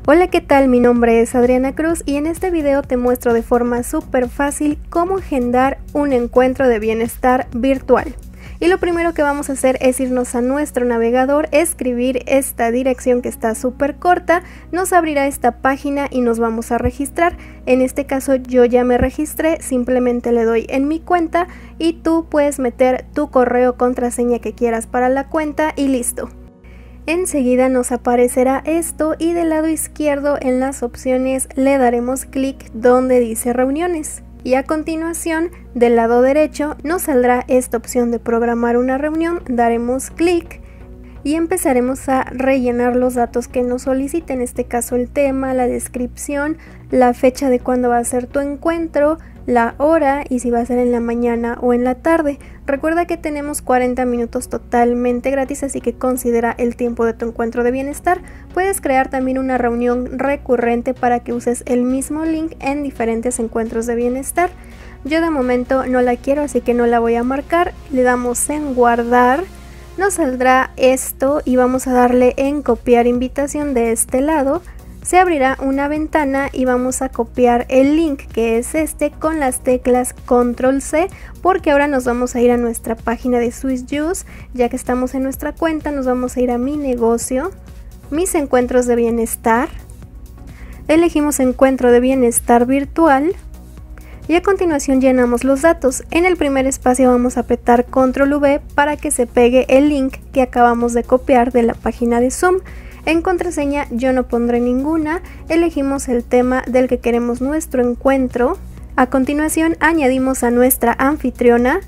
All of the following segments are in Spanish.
Hola, ¿qué tal? Mi nombre es Adriana Cruz y en este video te muestro de forma súper fácil cómo agendar un encuentro de bienestar virtual. Y lo primero que vamos a hacer es irnos a nuestro navegador, escribir esta dirección que está súper corta, nos abrirá esta página y nos vamos a registrar. En este caso yo ya me registré, simplemente le doy en mi cuenta y tú puedes meter tu correo o contraseña que quieras para la cuenta y listo. Enseguida nos aparecerá esto y del lado izquierdo en las opciones le daremos clic donde dice reuniones. Y a continuación del lado derecho nos saldrá esta opción de programar una reunión, daremos clic y empezaremos a rellenar los datos que nos solicite, en este caso el tema, la descripción, la fecha de cuándo va a ser tu encuentro, la hora y si va a ser en la mañana o en la tarde. Recuerda que tenemos 40 minutos totalmente gratis, así que considera el tiempo de tu encuentro de bienestar. Puedes crear también una reunión recurrente para que uses el mismo link en diferentes encuentros de bienestar. Yo de momento no la quiero, así que no la voy a marcar. Le damos en guardar. Nos saldrá esto y vamos a darle en copiar invitación de este lado. Se abrirá una ventana y vamos a copiar el link que es este con las teclas Control C, porque ahora nos vamos a ir a nuestra página de SwissJuice. Ya que estamos en nuestra cuenta nos vamos a ir a mi negocio, mis encuentros de bienestar, elegimos encuentro de bienestar virtual y a continuación llenamos los datos. En el primer espacio vamos a apretar Control V para que se pegue el link que acabamos de copiar de la página de Zoom. En contraseña yo no pondré ninguna, elegimos el tema del que queremos nuestro encuentro. A continuación añadimos a nuestra anfitriona,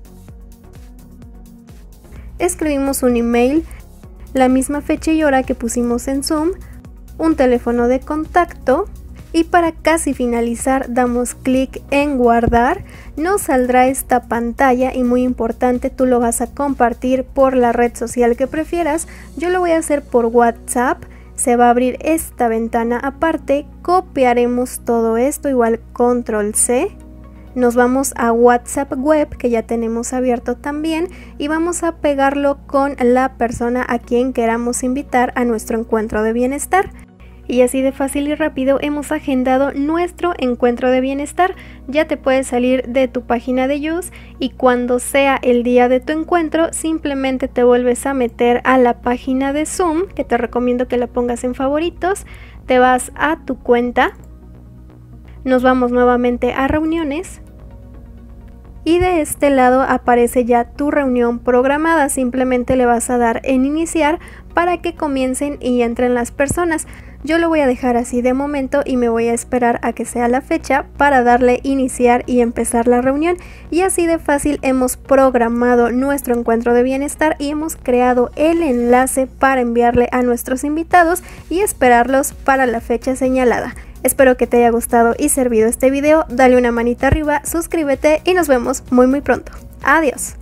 escribimos un email, la misma fecha y hora que pusimos en Zoom, un teléfono de contacto y para casi finalizar damos clic en guardar. Nos saldrá esta pantalla y muy importante, tú lo vas a compartir por la red social que prefieras. Yo lo voy a hacer por WhatsApp, se va a abrir esta ventana aparte, copiaremos todo esto, igual Control C. Nos vamos a WhatsApp Web que ya tenemos abierto también y vamos a pegarlo con la persona a quien queramos invitar a nuestro encuentro de bienestar. Y así de fácil y rápido hemos agendado nuestro encuentro de bienestar. Ya te puedes salir de tu página de Juice y cuando sea el día de tu encuentro simplemente te vuelves a meter a la página de Zoom, que te recomiendo que la pongas en favoritos, te vas a tu cuenta, nos vamos nuevamente a reuniones y de este lado aparece ya tu reunión programada. Simplemente le vas a dar en iniciar para que comiencen y entren las personas. Yo lo voy a dejar así de momento y me voy a esperar a que sea la fecha para darle iniciar y empezar la reunión. Y así de fácil hemos programado nuestro encuentro de bienestar y hemos creado el enlace para enviarle a nuestros invitados y esperarlos para la fecha señalada. Espero que te haya gustado y servido este video, dale una manita arriba, suscríbete y nos vemos muy pronto. Adiós.